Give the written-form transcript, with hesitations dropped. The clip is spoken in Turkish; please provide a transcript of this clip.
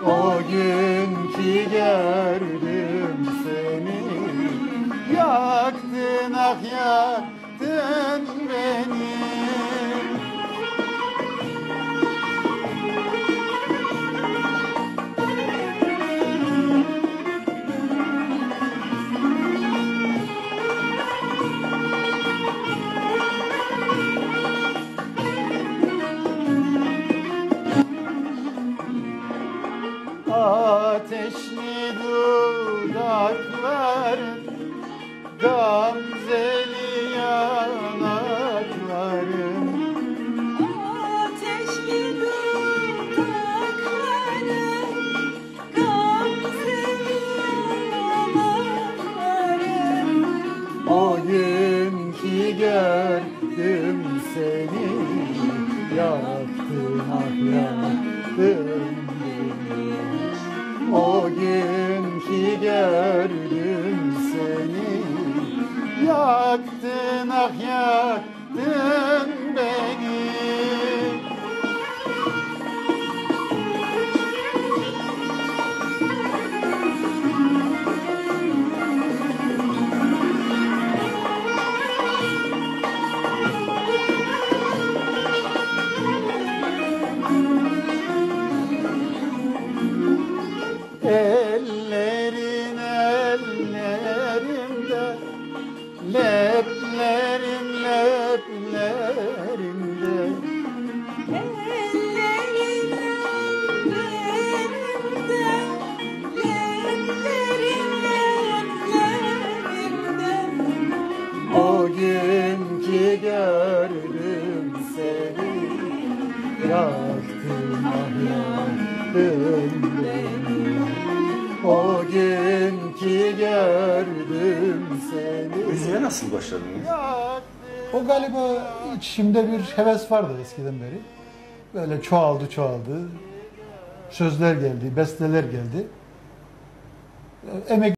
O gün ki gördüm seni, yaktın ah yaktın beni. Ateşli dudakların, gamzeli yanakların, Ateşli dudakların, gamzeli yanakların. o gün ki gördüm seni, yaktın ah yaktın beni. O gün ki gördüm seni, yaktın ah yaktın beni. Ellerin ellerimde, leplerin leplerimde. Ellerin ellerimde, leplerin leplerimde. O gün ki gördüm seni, yaktın ah yaktın beni. O gün ki gördüm seni, Müziğe nasıl başladınız? yaktın. O galiba içimde bir heves vardı eskiden beri. Böyle çoğaldı. Sözler geldi, besteler geldi. Emek